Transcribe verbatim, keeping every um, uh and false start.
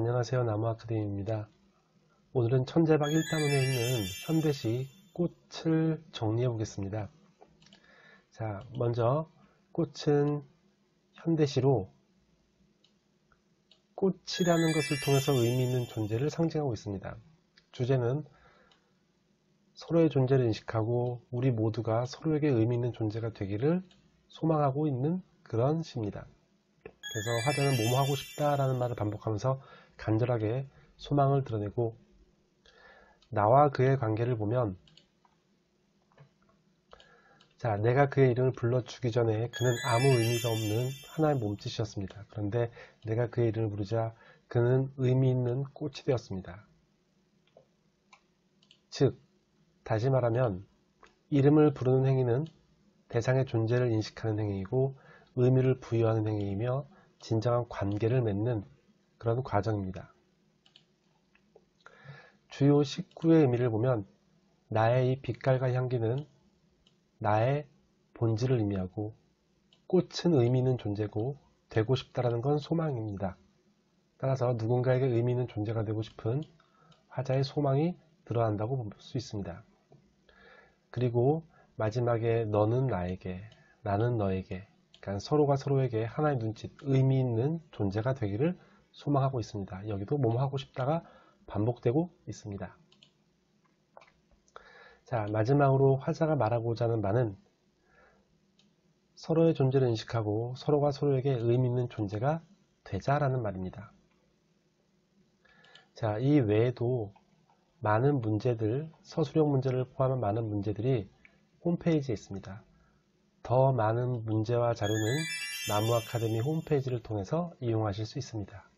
안녕하세요. 나무아카데미입니다. 오늘은 천재박 일 단원에 있는 현대시 꽃을 정리해 보겠습니다. 자, 먼저 꽃은 현대시로 꽃이라는 것을 통해서 의미 있는 존재를 상징하고 있습니다. 주제는 서로의 존재를 인식하고 우리 모두가 서로에게 의미 있는 존재가 되기를 소망하고 있는 그런 시입니다. 그래서 화자는 뭐뭐 하고 싶다라는 말을 반복하면서 간절하게 소망을 드러내고, 나와 그의 관계를 보면, 자, 내가 그의 이름을 불러주기 전에 그는 아무 의미가 없는 하나의 몸짓이었습니다. 그런데 내가 그의 이름을 부르자 그는 의미 있는 꽃이 되었습니다. 즉, 다시 말하면 이름을 부르는 행위는 대상의 존재를 인식하는 행위이고 의미를 부여하는 행위이며 진정한 관계를 맺는 그런 과정입니다. 주요 십구의 의미를 보면 나의 이 빛깔과 향기는 나의 본질을 의미하고, 꽃은 의미 있는 존재고 되고 싶다라는 건 소망입니다. 따라서 누군가에게 의미 있는 존재가 되고 싶은 화자의 소망이 드러난다고 볼 수 있습니다. 그리고 마지막에 너는 나에게, 나는 너에게, 그러니까 서로가 서로에게 하나의 눈짓, 의미 있는 존재가 되기를 소망하고 있습니다. 여기도 뭐뭐 하고 싶다가 반복되고 있습니다. 자, 마지막으로 화자가 말하고자 하는 바는 서로의 존재를 인식하고 서로가 서로에게 의미 있는 존재가 되자라는 말입니다. 자, 이 외에도 많은 문제들, 서술형 문제를 포함한 많은 문제들이 홈페이지에 있습니다. 더 많은 문제와 자료는 나무아카데미 홈페이지를 통해서 이용하실 수 있습니다.